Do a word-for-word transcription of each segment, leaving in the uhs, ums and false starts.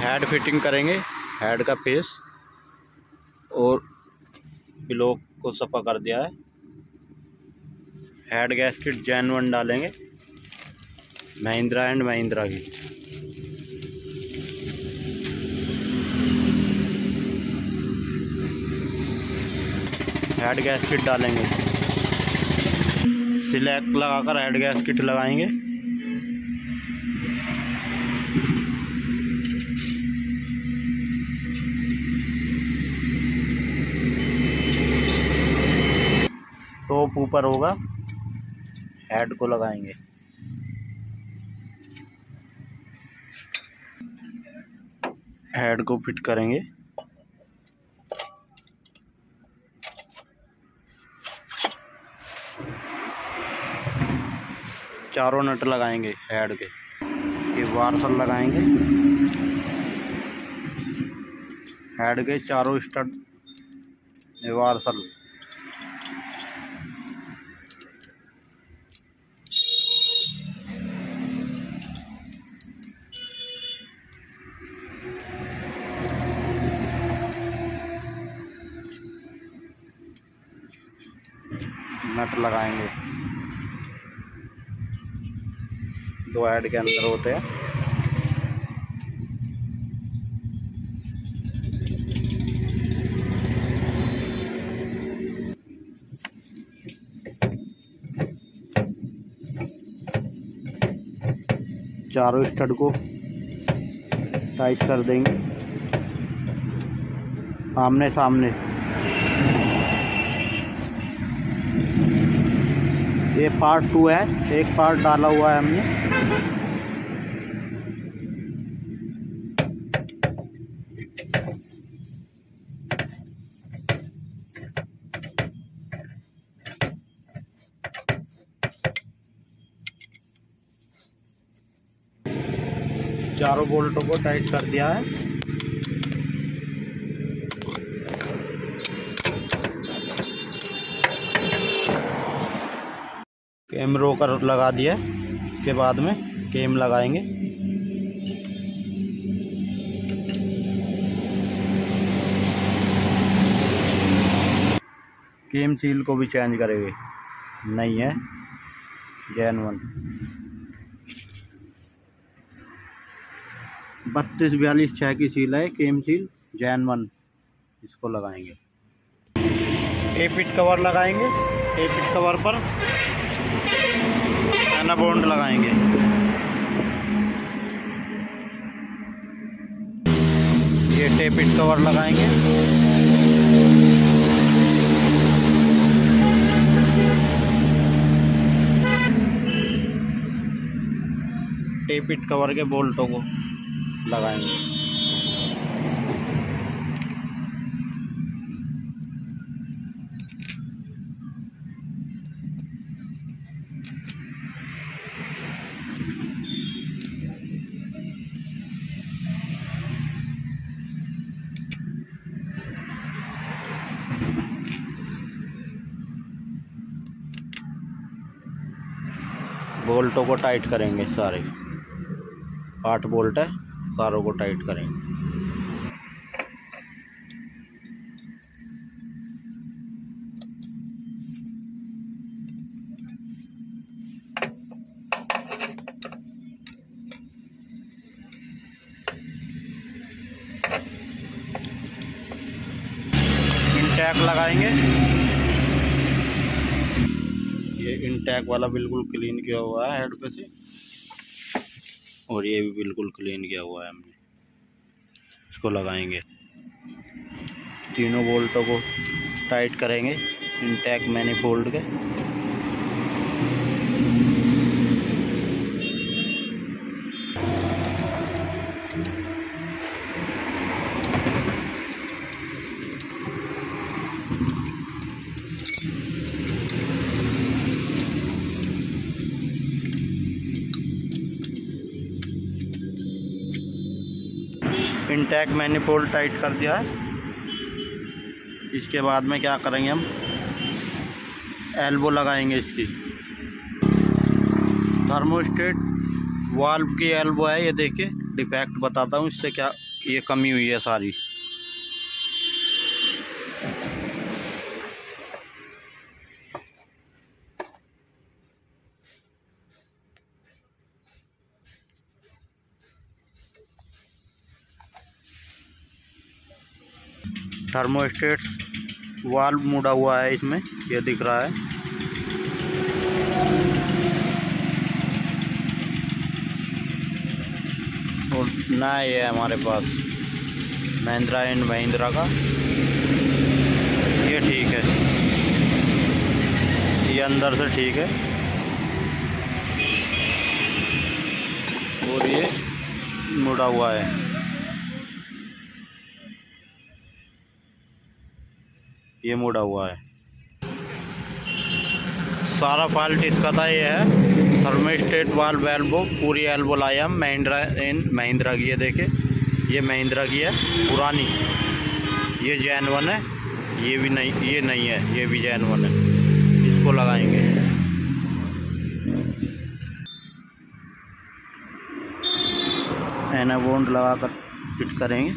Head fitting करेंगे, head का face और ब्लॉक को सफा कर दिया है। हेड गैस्केट जैन वन डालेंगे, महिंद्रा एंड महिंद्रा की। हेड गैस्केट डालेंगे, सिलेक्ट लगाकर हेड गैस्केट लगाएंगे। टॉप ऊपर होगा, हेड को लगाएंगे। हेड को फिट करेंगे। चारों नट लगाएंगे हेड के। ये वार्सल लगाएंगे, हेड के चारों स्टड वार्सल। नट लगाएंगे, दो हेड के अंदर होते हैं। चारों स्टड को टाइट कर देंगे आमने सामने। ये पार्ट टू है, एक पार्ट डाला हुआ है हमने। चारों बोल्टों को टाइट कर दिया है। केम रोकर लगा दिया, के बाद में केम लगाएंगे। केम सील को भी चेंज करेंगे, नहीं है जैन वन। बत्तीस बयालीस छः की सील है, केम सील जैन वन, इसको लगाएंगे। ए पिट कवर लगाएंगे, ए पिट कवर पर एना बॉन्ड लगाएंगे। ये टेप पिट कवर लगाएंगे। टेप पिट कवर के बोल्टों को लगाएंगे। बोल्टों को टाइट करेंगे, सारे आठ बोल्ट है, सारों को टाइट करेंगे। इंटैक लगाएंगे। ये इंटैक वाला बिल्कुल क्लीन किया हुआ है हेड पे से, और ये भी बिल्कुल क्लीन किया हुआ है हमने, इसको लगाएंगे। तीनों बोल्टों को टाइट करेंगे इंटैक मैनिफोल्ड के। इंटैक मैनिफोल्ड टाइट कर दिया है। इसके बाद में क्या करेंगे, हम एल्बो लगाएंगे इसकी। थर्मोस्टेट वाल्व की एल्बो है, ये देखिए डिफेक्ट बताता हूँ इससे क्या ये कमी हुई है सारी। थर्मोस्टेट वाल्व मुड़ा हुआ है इसमें, ये दिख रहा है। और नया ये है हमारे पास महिंद्रा एंड महिंद्रा का, ये ठीक है, ये अंदर से ठीक है। और ये मुड़ा हुआ है, ये मुड़ा हुआ है। सारा फॉल्ट इसका था ये है। थर्मोस्टेट वाल्व एल्बो पूरी एल्बो लाया हम महिंद्रा एंड महिंद्रा की, ये देखे, ये महिंद्रा की है पुरानी, ये जैन वन है, ये भी नहीं, ये नहीं है, ये भी जैन वन है। इसको लगाएंगे। एनाबॉन्ड लगाकर फिट करेंगे।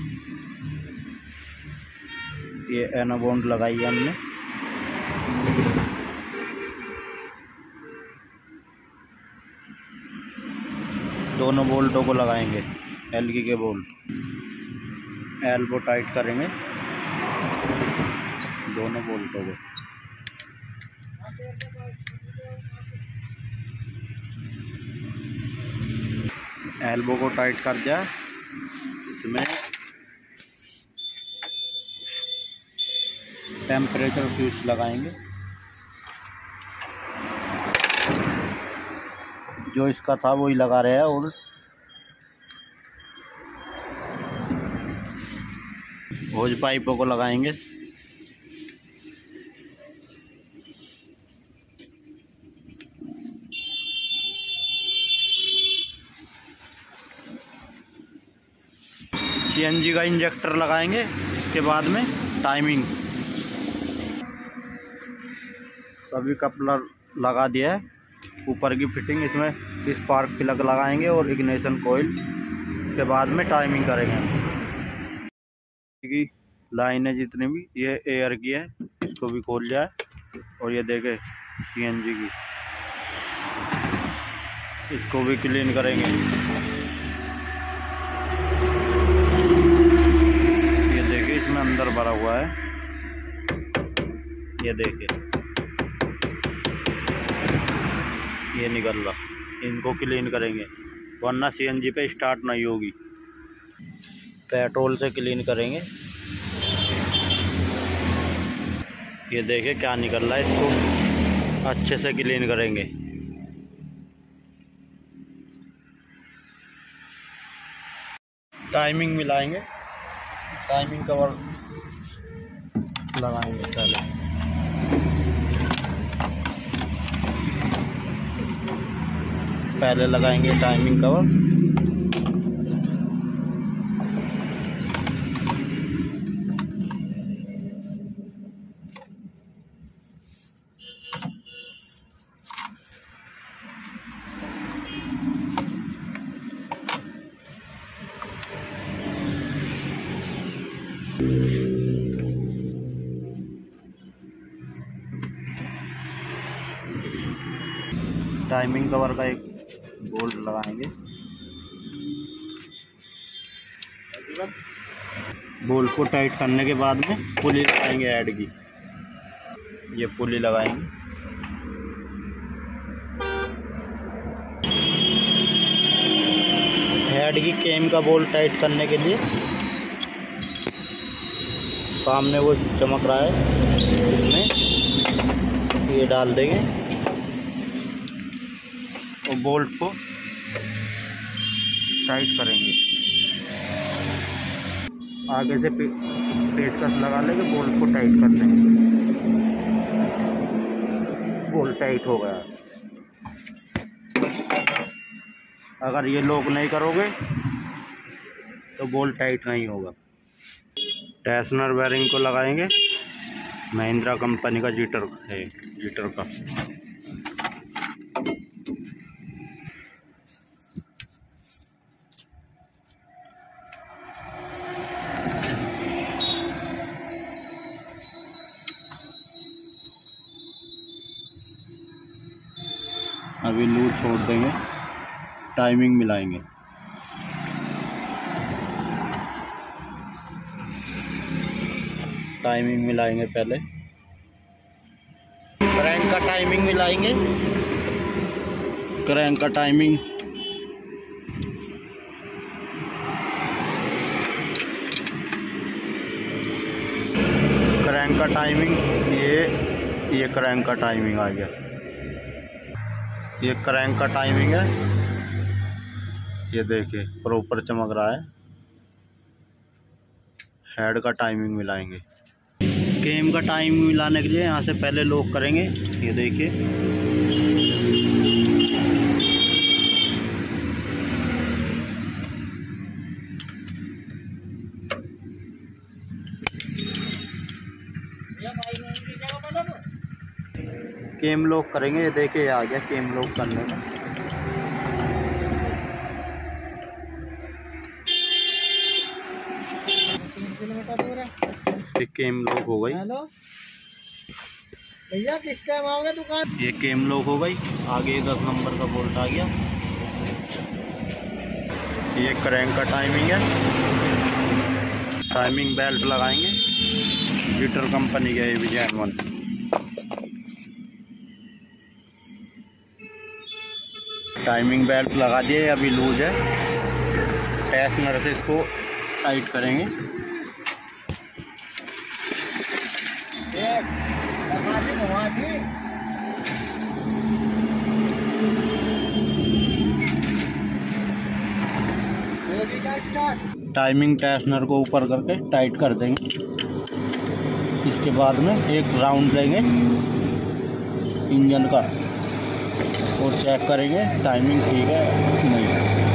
ये एनाबॉन्ड लगाई है हमने। दोनों बोल्टों को लगाएंगे, एलगी के बोल्ट। एल्बो टाइट करेंगे दोनों बोल्टों को। एल्बो को टाइट कर दिया। इसमें टेम्परेचर स्विच लगाएंगे, जो इसका था वही लगा रहे हैं। और होज पाइपों को लगाएंगे। सीएनजी का इंजेक्टर लगाएंगे। इसके बाद में टाइमिंग, सभी कपलर लगा दिया है। ऊपर की फिटिंग, इसमें स्पार्क प्लग लगाएंगे और इग्निशन कॉइल। के बाद में टाइमिंग करेंगे। की लाइनें जितनी भी, ये एयर की है, इसको भी खोल लिया है। और ये देखे सीएनजी की, इसको भी क्लीन करेंगे। ये देखिए इसमें अंदर भरा हुआ है, ये देखिए ये निकल रहा। इनको क्लीन करेंगे, वरना सीएनजी पे स्टार्ट नहीं होगी। पेट्रोल से क्लीन करेंगे। ये देखिए क्या निकल रहा है, इसको अच्छे से क्लीन करेंगे। टाइमिंग मिलाएंगे, टाइमिंग कवर लगाएंगे पहले। पहले लगाएंगे टाइमिंग कवर। टाइमिंग कवर का एक बोल्ट लगाएंगे। बोल्ट को टाइट करने के बाद में पुली लगाएंगे हेड की, ये पुली लगाएंगे। हेड की केम का बोल्ट टाइट करने के लिए सामने वो चमक रहा है, इसमें ये डाल देंगे और बोल्ट को टाइट करेंगे। आगे से पे, पेचकस लगा लेंगे, बोल्ट को टाइट कर लेंगे। बोल्ट टाइट हो गया। अगर ये लॉक नहीं करोगे तो बोल्ट टाइट नहीं होगा। टेंशनर बेरिंग को लगाएंगे। महिंद्रा कंपनी का जीटर है, जीटर का। अभी लूज छोड़ देंगे, टाइमिंग मिलाएंगे। टाइमिंग मिलाएंगे, पहले क्रैंक का टाइमिंग मिलाएंगे। क्रैंक का टाइमिंग क्रैंक का टाइमिंग ये ये क्रैंक का टाइमिंग आ गया। ये क्रैंक का टाइमिंग है, ये देखिए प्रॉपर चमक रहा है। हेड का टाइमिंग मिलाएंगे। केम का टाइमिंग मिलाने के लिए यहाँ से पहले लॉक करेंगे, ये देखिए। केम लॉक करेंगे, ये देखिए आ गया केम लॉक करने का। ये केम लॉक हो गई। हेलो भैया, किस टाइम आओगे दुकान? ये केम लॉक हो गई। आगे दस नंबर का बोल्ट आ गया। ये क्रैंक का टाइमिंग है। टाइमिंग बेल्ट लगाएंगे, लीटर कंपनी का, ये भी जैन वन। टाइमिंग बेल्ट लगा दिए, अभी लूज है। टेस्नर से इसको टाइट करेंगे। टाइमिंग टेस्नर को ऊपर करके टाइट कर देंगे। इसके बाद में एक राउंड लेंगे इंजन का और चेक करेंगे टाइमिंग ठीक है नहीं।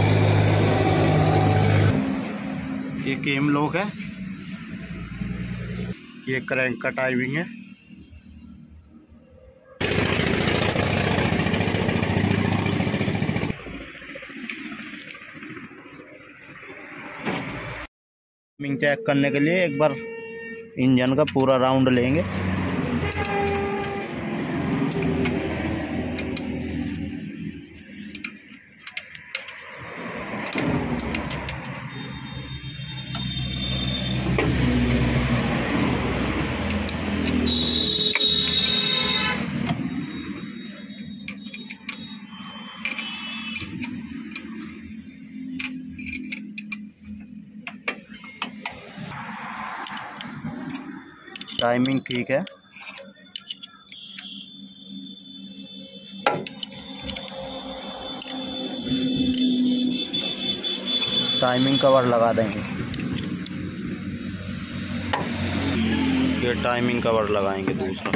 ये केम लॉक है, ये क्रैंक का टाइमिंग है। टाइमिंग चेक करने के लिए एक बार इंजन का पूरा राउंड लेंगे। टाइमिंग ठीक है। टाइमिंग कवर लगा देंगे। ये टाइमिंग कवर लगाएंगे दूसरा।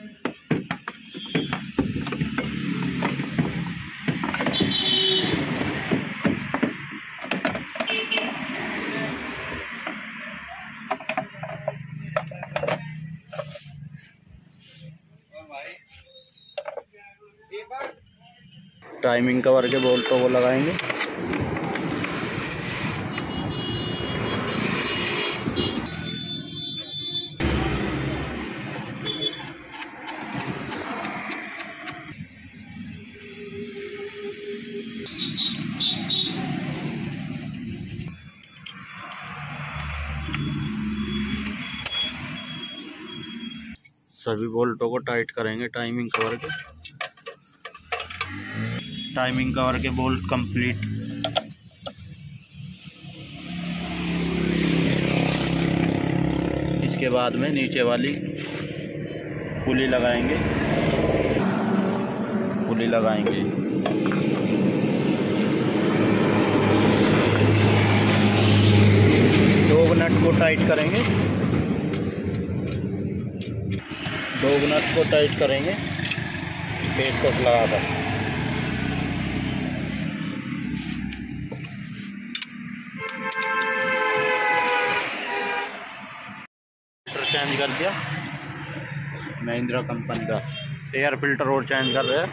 टाइमिंग कवर के बोल्ट को वो लगाएंगे। सभी बोल्टों को टाइट करेंगे टाइमिंग कवर के। टाइमिंग कवर के बोल्ट कंप्लीट। इसके बाद में नीचे वाली पुली लगाएंगे। पुली लगाएंगे दो नट को टाइट करेंगे। दो नट को टाइट करेंगे पेचकस लगाकर। चेंज कर दिया महिंद्रा कंपनी का। एयर फिल्टर और चेंज कर रहे हैं।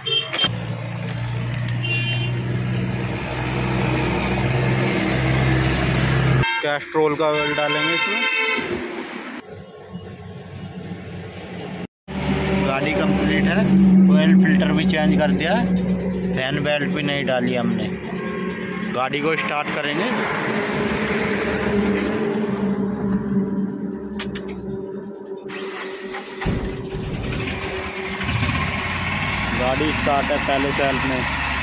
कैस्ट्रोल का ऑयल डालेंगे इसमें। गाड़ी कंप्लीट है। ऑयल फिल्टर भी चेंज कर दिया है। फैन बेल्ट भी नहीं डाली हमने। गाड़ी को स्टार्ट करेंगे। गाड़ी स्टार्ट है पहले सेल्फ में।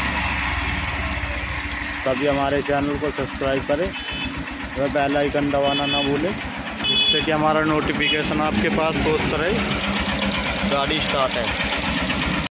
तभी हमारे चैनल को सब्सक्राइब करें वह बेल आइकन दबाना ना भूलें, जिससे कि हमारा नोटिफिकेशन आपके पास पहुंचता रहे। गाड़ी स्टार्ट है।